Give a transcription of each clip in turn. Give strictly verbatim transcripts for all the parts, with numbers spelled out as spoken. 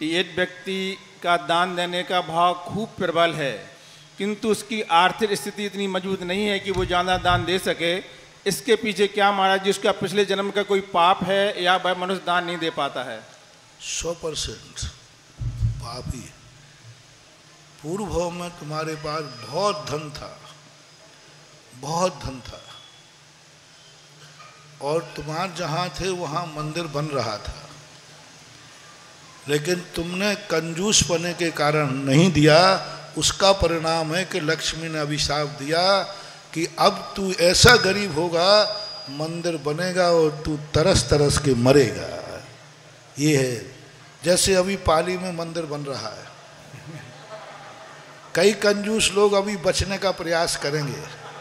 कि एक व्यक्ति का दान देने का भाव खूब प्रबल है, किंतु उसकी आर्थिक स्थिति इतनी मजबूत नहीं है कि वो ज़्यादा दान दे सके। इसके पीछे क्या महाराज जी उसका पिछले जन्म का कोई पाप है या वह मनुष्य दान नहीं दे पाता है? सौ परसेंट पाप ही। पूर्व भाव में तुम्हारे पास बहुत धन था, बहुत धन था, और तुम्हारे जहाँ थे वहाँ मंदिर बन रहा था, लेकिन तुमने कंजूस पने के कारण नहीं दिया। उसका परिणाम है कि लक्ष्मी ने अभिशाप दिया कि अब तू ऐसा गरीब होगा, मंदिर बनेगा और तू तरस तरस के मरेगा। ये है, जैसे अभी पाली में मंदिर बन रहा है, कई कंजूस लोग अभी बचने का प्रयास करेंगे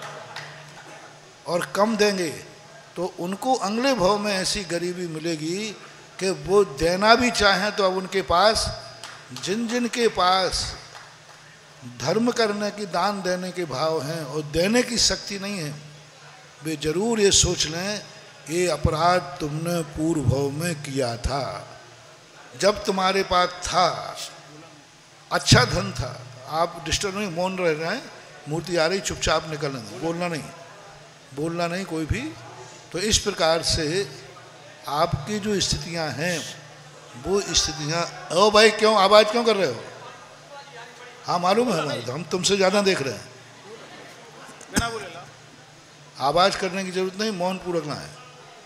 और कम देंगे, तो उनको अगले भाव में ऐसी गरीबी मिलेगी कि वो देना भी चाहें तो अब उनके पास, जिन जिन के पास धर्म करने की, दान देने के भाव हैं और देने की शक्ति नहीं है, वे जरूर ये सोच लें ये अपराध तुमने पूर्व भाव में किया था। जब तुम्हारे पास था, अच्छा धन था, आप डिस्टर्ब नहीं, मौन रह रहे हैं, मूर्ति आ रही, चुपचाप निकलने दो, बोलना नहीं, बोलना नहीं कोई भी। तो इस प्रकार से आपकी जो स्थितियां हैं वो स्थितियां, ओ भाई क्यों आवाज़ क्यों कर रहे हो? हाँ मालूम है हमारे, तो हम तुमसे ज़्यादा देख रहे हैं। बिना बोले ला। आवाज़ करने की जरूरत नहीं, मौन पूरकना है।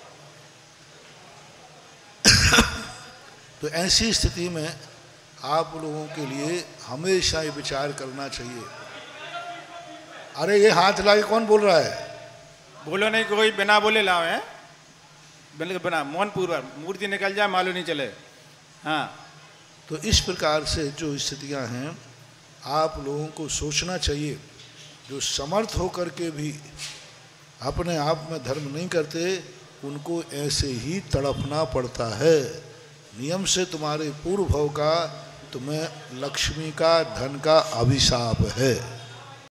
तो ऐसी स्थिति में आप लोगों के लिए हमेशा ये विचार करना चाहिए। अरे ये हाथ ला के कौन बोल रहा है? बोलो नहीं, कोई बिना बोले लाओ है, बिना मौन पूर्वक, मूर्ति निकल जाए मालूम नहीं चले। हाँ, तो इस प्रकार से जो स्थितियां हैं आप लोगों को सोचना चाहिए। जो समर्थ होकर के भी अपने आप में धर्म नहीं करते, उनको ऐसे ही तड़पना पड़ता है। नियम से तुम्हारे पूर्व भाव का तुम्हें लक्ष्मी का, धन का अभिशाप है।